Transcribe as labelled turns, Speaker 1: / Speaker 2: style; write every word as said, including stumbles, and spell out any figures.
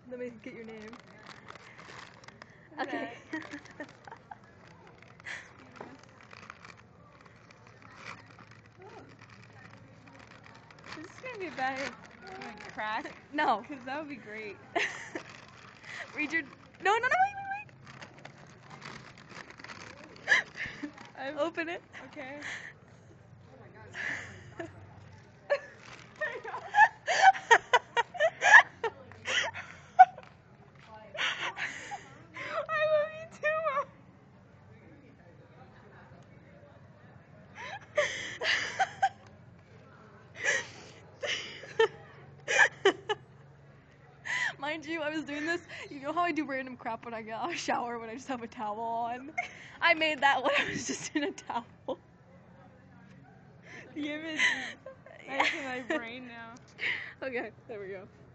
Speaker 1: Let me get your name.
Speaker 2: Look at
Speaker 1: Okay.
Speaker 2: This is gonna be bad if you went crack.
Speaker 1: No.
Speaker 2: Because that would be great.
Speaker 1: Read your. No, no, no, wait, wait,
Speaker 2: I've...
Speaker 1: wait. Open it.
Speaker 2: Okay. I love you too, Mom.
Speaker 1: Mind you, I was doing this. You know how I do random crap when I get out of the shower when I just have a towel on? I made that when I was just in a towel.
Speaker 2: The image is nice in my brain now.
Speaker 1: Okay, there we go.